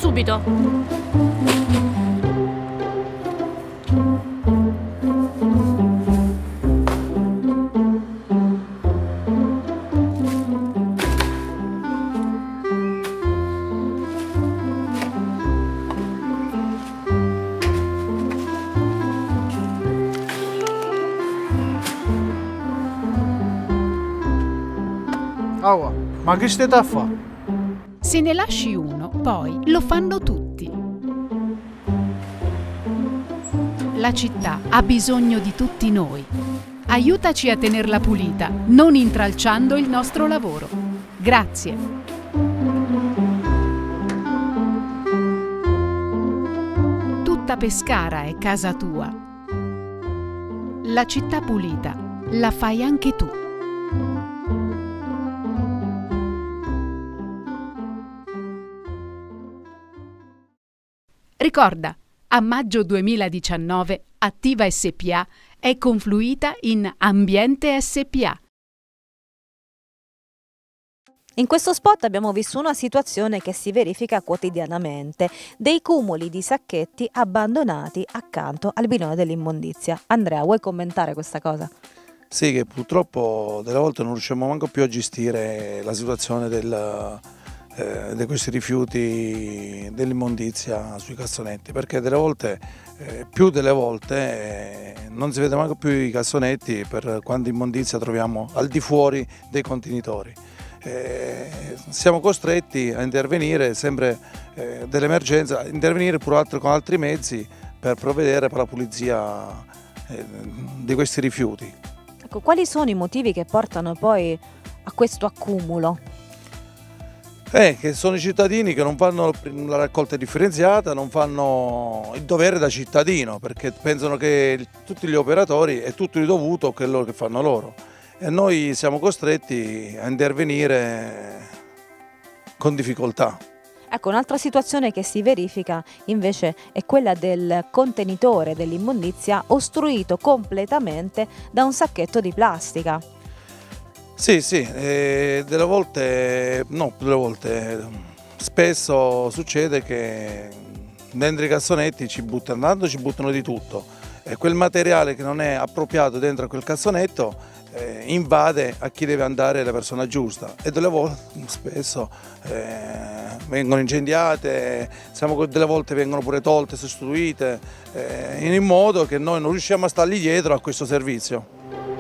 subito. Oh, ma che state a fare? Se ne lasci uno, poi lo fanno tutti. La città ha bisogno di tutti noi. Aiutaci a tenerla pulita, non intralciando il nostro lavoro. Grazie. Tutta Pescara è casa tua. La città pulita la fai anche tu. Ricorda, a maggio 2019 Attiva SpA è confluita in Ambiente SpA. In questo spot abbiamo visto una situazione che si verifica quotidianamente, dei cumuli di sacchetti abbandonati accanto al binario dell'immondizia. Andrea, vuoi commentare questa cosa? Sì, che purtroppo delle volte non riusciamo manco più a gestire la situazione di questi rifiuti dell'immondizia sui cassonetti, perché delle volte, più delle volte, non si vede manco più i cassonetti per quanta immondizia troviamo al di fuori dei contenitori. Siamo costretti a intervenire sempre dell'emergenza, intervenire pure con altri mezzi per provvedere per la pulizia di questi rifiuti. Ecco, quali sono i motivi che portano poi a questo accumulo? Che sono i cittadini che non fanno la raccolta differenziata, non fanno il dovere da cittadino, perché pensano che tutti gli operatori è tutto ridovuto a quello che fanno loro. E noi siamo costretti a intervenire con difficoltà. Ecco, un'altra situazione che si verifica invece è quella del contenitore dell'immondizia ostruito completamente da un sacchetto di plastica. Sì, delle volte, spesso succede che dentro i cassonetti ci buttano di tutto e quel materiale che non è appropriato dentro a quel cassonetto invade a chi deve andare la persona giusta e delle volte spesso vengono incendiate, delle volte vengono pure tolte, sostituite, in modo che noi non riusciamo a stargli dietro a questo servizio.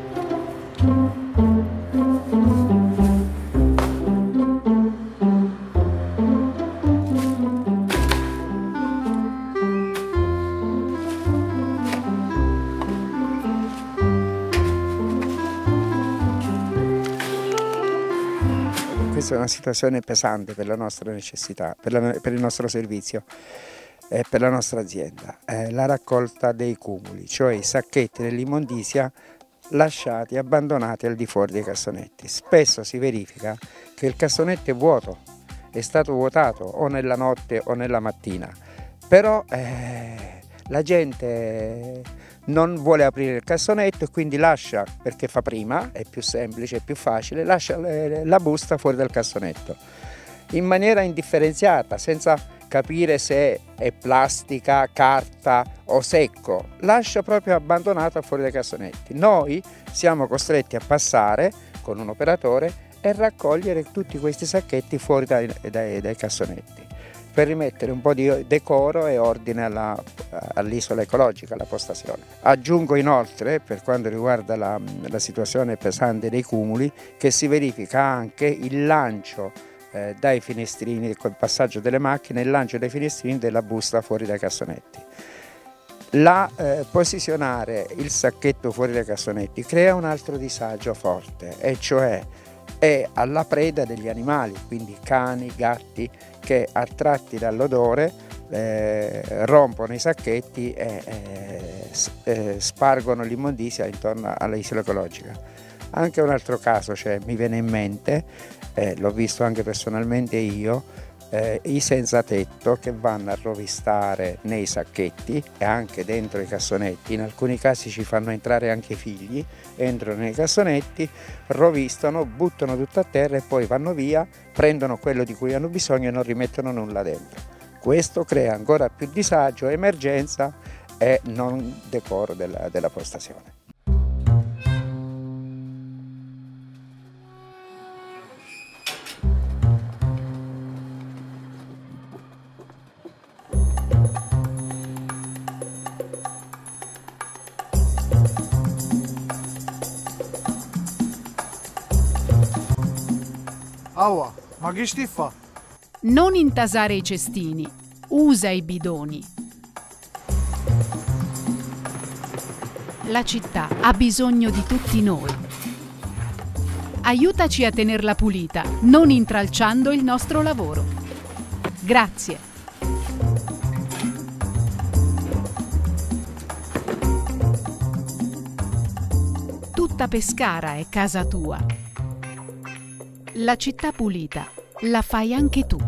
Questa è una situazione pesante per la nostra necessità, per il nostro servizio e per la nostra azienda. La raccolta dei cumuli, cioè i sacchetti dell'immondizia lasciati, abbandonati al di fuori dei cassonetti. Spesso si verifica che il cassonetto è vuoto, è stato vuotato o nella notte o nella mattina, però la gente non vuole aprire il cassonetto e quindi lascia, perché fa prima, è più semplice, è più facile, lascia la busta fuori dal cassonetto in maniera indifferenziata, senza capire se è plastica, carta o secco, lascia proprio abbandonato fuori dai cassonetti. Noi siamo costretti a passare con un operatore e raccogliere tutti questi sacchetti fuori dai cassonetti, per rimettere un po' di decoro e ordine all'isola ecologica, alla postazione. Aggiungo inoltre, per quanto riguarda la situazione pesante dei cumuli, che si verifica anche il lancio dai finestrini, col passaggio delle macchine, il lancio dai finestrini della busta fuori dai cassonetti. Posizionare il sacchetto fuori dai cassonetti crea un altro disagio forte, e cioè è alla preda degli animali, quindi cani, gatti, che attratti dall'odore rompono i sacchetti e spargono l'immondizia intorno all'isola ecologica. Anche un altro caso mi viene in mente, l'ho visto anche personalmente io, i senza tetto che vanno a rovistare nei sacchetti e anche dentro i cassonetti. In alcuni casi ci fanno entrare anche i figli, entrano nei cassonetti, rovistano, buttano tutto a terra e poi vanno via, prendono quello di cui hanno bisogno e non rimettono nulla dentro. Questo crea ancora più disagio, emergenza e non decoro della postazione. Aua, ma che sti fa? Non intasare i cestini, usa i bidoni. La città ha bisogno di tutti noi. Aiutaci a tenerla pulita, non intralciando il nostro lavoro. Grazie. Tutta Pescara è casa tua. La città pulita la fai anche tu.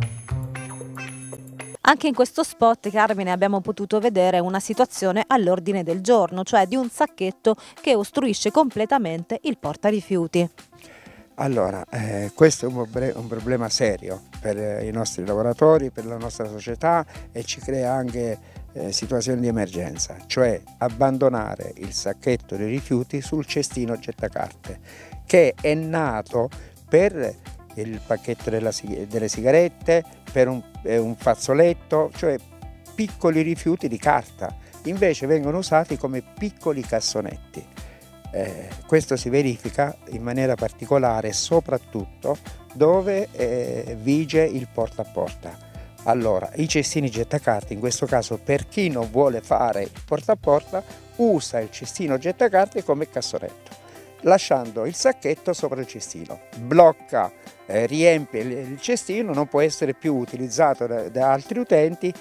Anche in questo spot, Carmine, abbiamo potuto vedere una situazione all'ordine del giorno, cioè di un sacchetto che ostruisce completamente il portarifiuti. Allora, questo è un problema serio per i nostri lavoratori, per la nostra società e ci crea anche situazioni di emergenza, cioè abbandonare il sacchetto dei rifiuti sul cestino gettacarte, che è nato per il pacchetto delle sigarette, per un fazzoletto, cioè piccoli rifiuti di carta, invece vengono usati come piccoli cassonetti. Questo si verifica in maniera particolare soprattutto dove vige il porta a porta. Allora, i cestini gettacarte, in questo caso per chi non vuole fare il porta a porta, usa il cestino gettacarte come cassonetto, lasciando il sacchetto sopra il cestino, blocca, riempie il cestino, non può essere più utilizzato da altri utenti,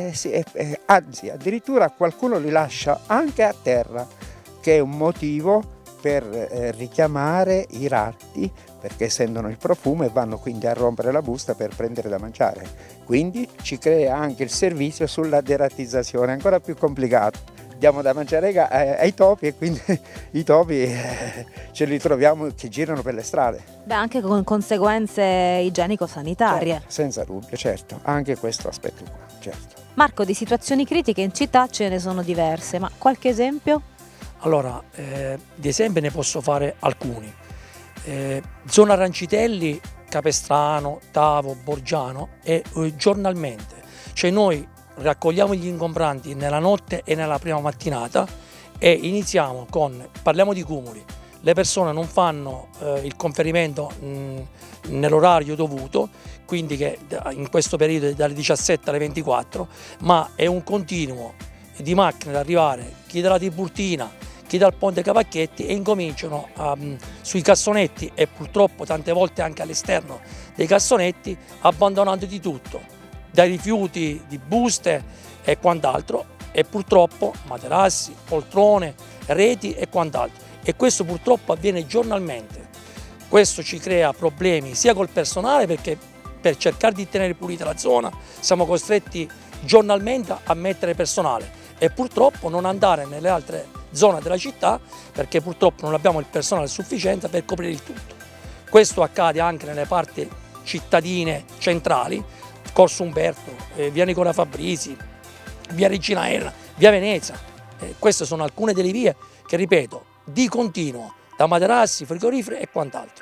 anzi addirittura qualcuno li lascia anche a terra, che è un motivo per richiamare i ratti, perché sentono il profumo e vanno quindi a rompere la busta per prendere da mangiare. Quindi ci crea anche il servizio sulla derattizzazione, ancora più complicato. Diamo da mangiare ai topi e quindi i topi ce li troviamo che girano per le strade. Beh, anche con conseguenze igienico-sanitarie. Certo, senza dubbio, certo, anche questo aspetto qua, certo. Marco, di situazioni critiche in città ce ne sono diverse, ma qualche esempio? Allora, di esempi ne posso fare alcuni. Zona Rancitelli, Capestrano, Tavo, Borgiano e giornalmente, cioè noi raccogliamo gli ingombranti nella notte e nella prima mattinata e iniziamo parliamo di cumuli, le persone non fanno il conferimento nell'orario dovuto, quindi che in questo periodo è dalle 17 alle 24, ma è un continuo di macchine ad arrivare, chi dalla Tiburtina, chi dal Ponte Cavacchetti e incominciano sui cassonetti e purtroppo tante volte anche all'esterno dei cassonetti abbandonando di tutto, dai rifiuti di buste e quant'altro, e purtroppo materassi, poltrone, reti e quant'altro, e questo purtroppo avviene giornalmente. Questo ci crea problemi sia col personale, perché per cercare di tenere pulita la zona siamo costretti giornalmente a mettere personale e purtroppo non andare nelle altre zone della città perché purtroppo non abbiamo il personale sufficiente per coprire il tutto. Questo accade anche nelle parti cittadine centrali, Corso Umberto, via Nicola Fabrisi, via Regina Elena, via Venezia. Queste sono alcune delle vie che, ripeto, di continuo, da materassi, frigoriferi e quant'altro.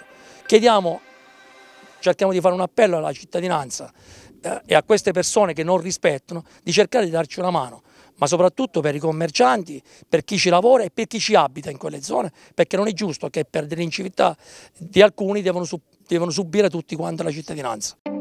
Cerchiamo di fare un appello alla cittadinanza e a queste persone che non rispettano, di cercare di darci una mano, ma soprattutto per i commercianti, per chi ci lavora e per chi ci abita in quelle zone, perché non è giusto che per delle inciviltà di alcuni devono subire tutti quanto la cittadinanza.